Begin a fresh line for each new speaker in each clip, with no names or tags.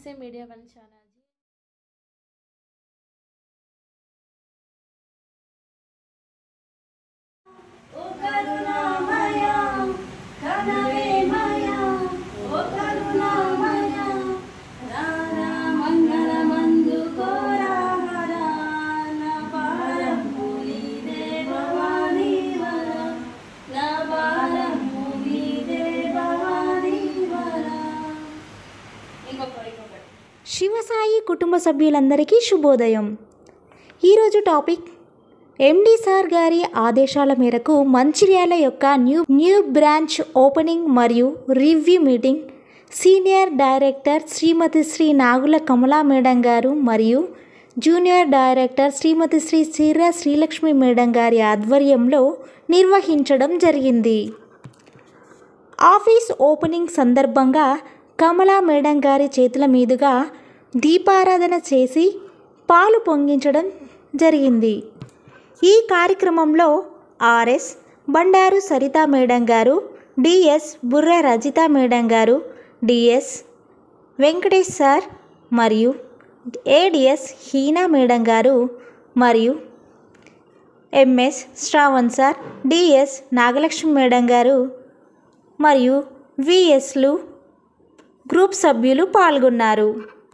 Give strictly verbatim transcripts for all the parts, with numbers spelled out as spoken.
SSC media one channel
Shivasai కుటుంబ సభ్యులందరికీ శుభోదయం. ఈరోజు టాపిక్ ఎండి సార్ గారి ఆదేశాల మేరకు మంచిర్యాల యొక్క న్యూ న్యూ బ్రాంచ్ ఓపెనింగ్ మరియు review meeting senior director Shrimati Shri Nagula Kamala madam garu మరియు junior director Shrimati Shri Sirra Srilakshmi madam గారి ఆధ్వర్యంలో నిర్వహించడం జరిగింది. ఆఫీస్ ఓపెనింగ్ సందర్భంగా కమలా మేడం గారి చేతుల మీదుగా దీపారాధన చేసి పాలు పొంగించడం జరిగింది. ఈ కార్యక్రమంలో RS Bandaru Saritha madam garu, DS Burra Rajitha madam garu, DS Venkatesh sir మరియు ఏడిఎస్ హీనా మేడం గారు మరియు MS Shravan sir, DS Nagalakshmi madam garu మరియు విఎస్లు గ్రూప్ సభ్యులు పాల్గొన్నారు.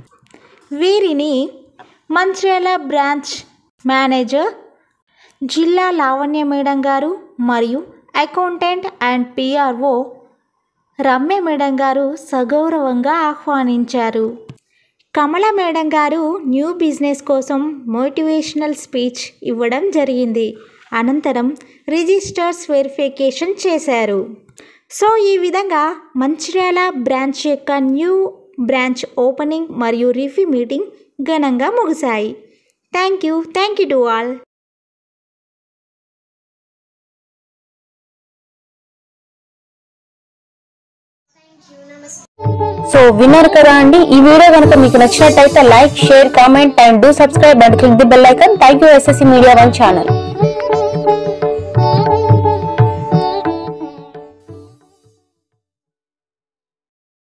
వీరిని మంచిర్యాల బ్రాంచ్ మేనేజర్ జిల్లా లావణ్య మేడం గారు మరియు accountant and PRO Ramya madam garu సగౌరవంగా ఆహ్వానించారు. Kamala madam garu new business కోసం మోటివేషనల్ స్పీచ్ ఇవ్వడం జరిగింది. అనంతరం రిజిస్టర్స్ వెరిఫికేషన్ చేశారు. సో ఈ విధంగా మంచిర్యాల బ్రాంచ్ యొక్క న్యూ బ్రాంచ్ ఓపెనింగ్ మరియు రివ్యూ మీటింగ్ ఘనంగా ముగిశాయి. Thank you thank you to all.
So విన్నారు కదా అండి, ఈ వీడియో కనుక మీకు నచ్చినట్టయితే like, share, comment and do subscribe and click the bell icon. Thank you SSC media one channel.